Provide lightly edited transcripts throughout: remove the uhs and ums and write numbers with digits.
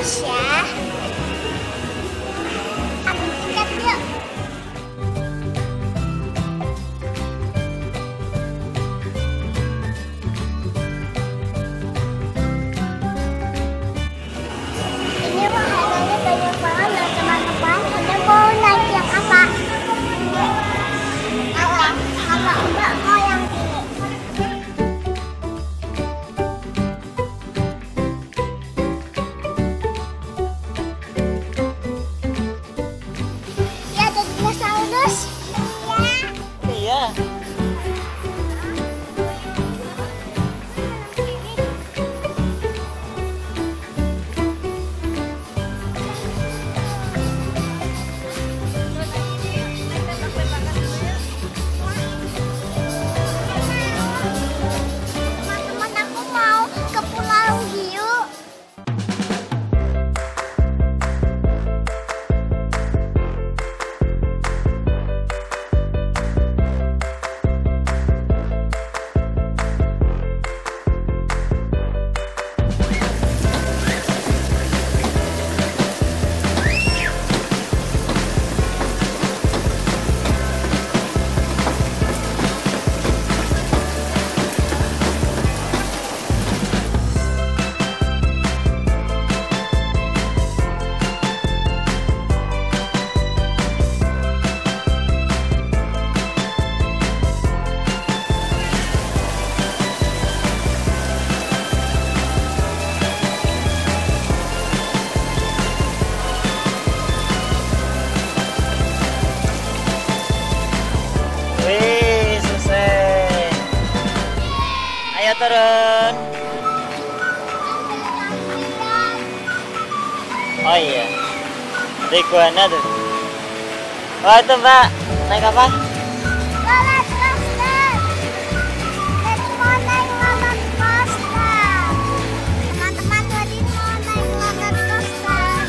Awas ya. Ambil tiket yuk. Ini wahananya banyak banget loh teman-teman. Kita mau naik yang apa? Kalau enggak mau yang ini. Ya ada dinosaurus. Iya. Teman-teman aku mau ke Pulau Hiu. Wih, selesai. Ayo turun. Oh iya. Ada iguana tuh. Wah, itu Mbak. Naik apa? Roller coaster. Jadi mau naik roller coaster. Teman-teman tadi mau naik roller coaster.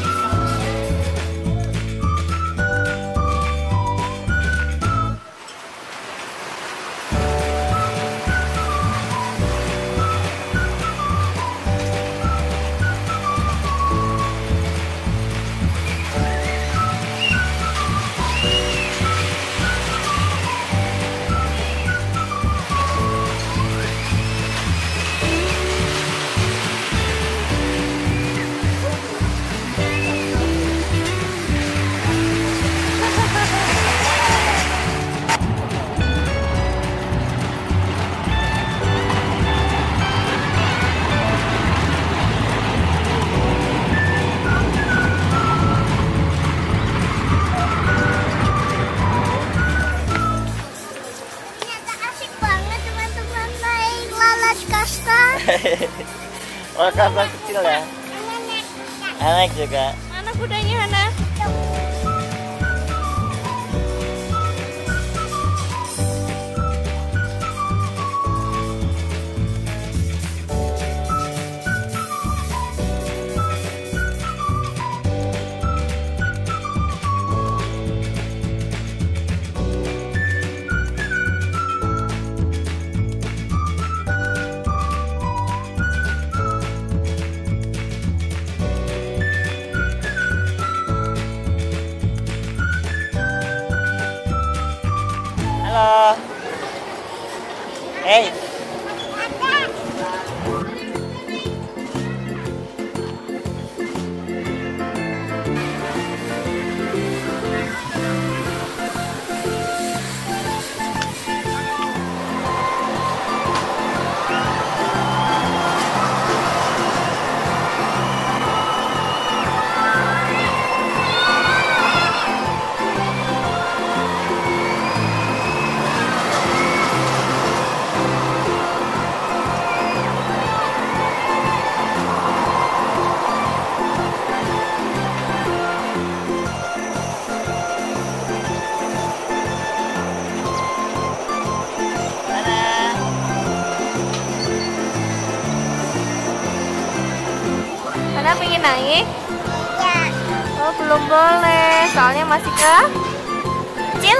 Ternyata asik banget teman-teman naik roller coaster. Oh, kapal kecil ya. Nenek. Anak juga. Mana kudanya, Hana? Halo. Hey. Hana pengen naik? Ya. Oh, belum boleh, soalnya masih kecil.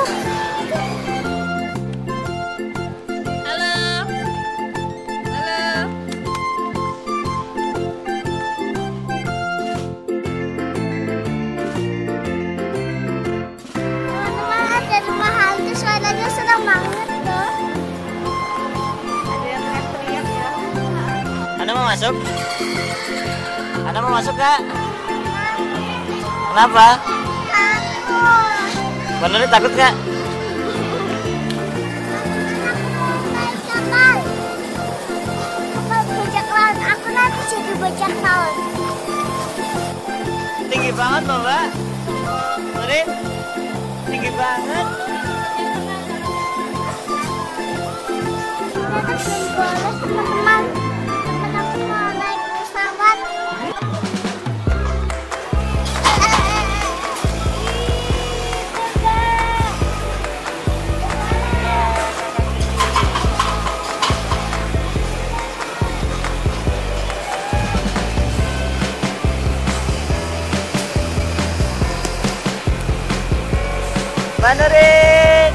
Halo. Halo. masuk? Ana mau masuk Kak? Kenapa? Bener takut Kak? Bajak laut, aku nanti jadi bajak laut. Tinggi banget loh Mbak. Rin, tinggi banget. Ternyata belum boleh teman-teman. Teman aku mau naik pesawat. Mbak Nurin.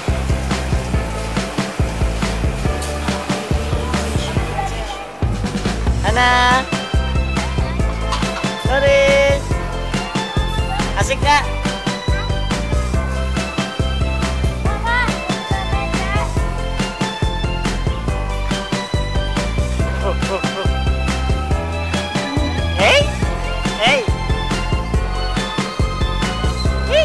Ana. Nurin. Asik Kak? Hey. Hey. Hey.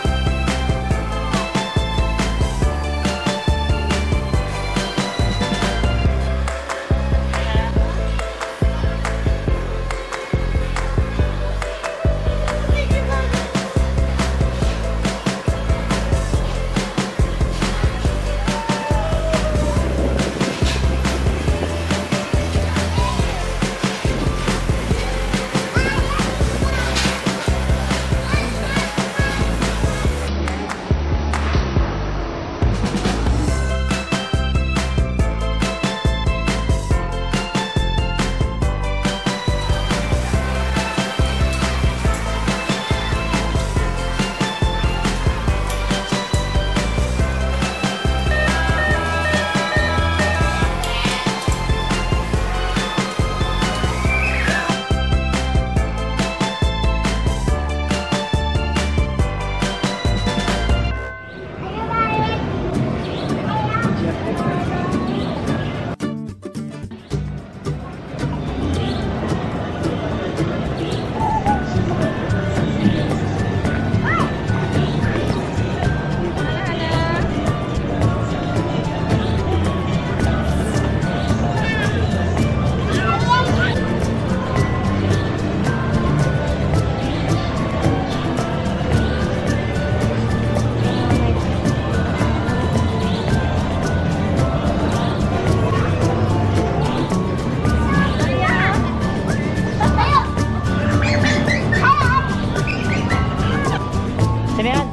Sinian.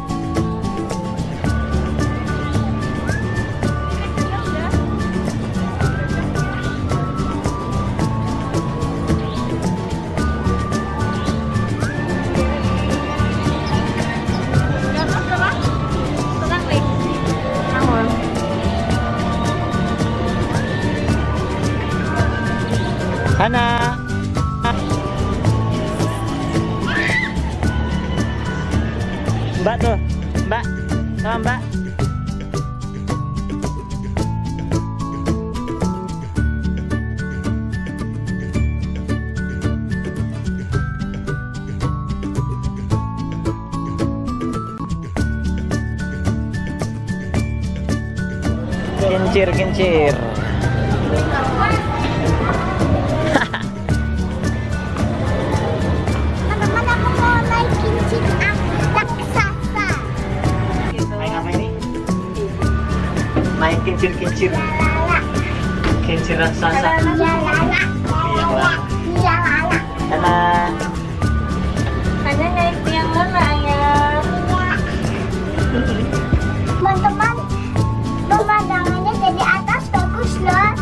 Hana. Mbak tuh, Mbak, sama Mbak. Kincir, kincir. Teman-teman, aku mau naik kincir raksasa. Main apa ini? Main kincir-kincir. Lala, Kincir raksasa. lala, lala, Iya, Mbak. lala. Hana. Hanya naik yang mana ya? Teman-teman, pemandangannya dari atas bagus loh.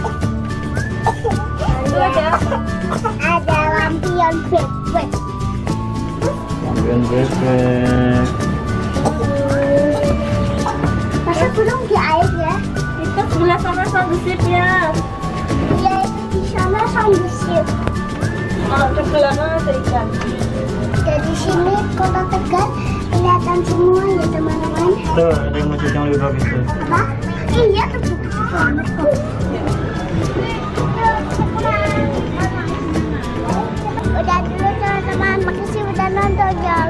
Ada lampion bebek. Lampion bebek. Masa burung di air ya? Itu sebelah sana sandusipnya. Iya, itu di sana sandusip. Kalau sebelah mana ada ikan? Dari sini kota Tegal kelihatan semua ya teman-teman. Tuh, ada yang masjid yang lebih bagus tuh. Apa? Iya, tuh bagus banget kok. jangan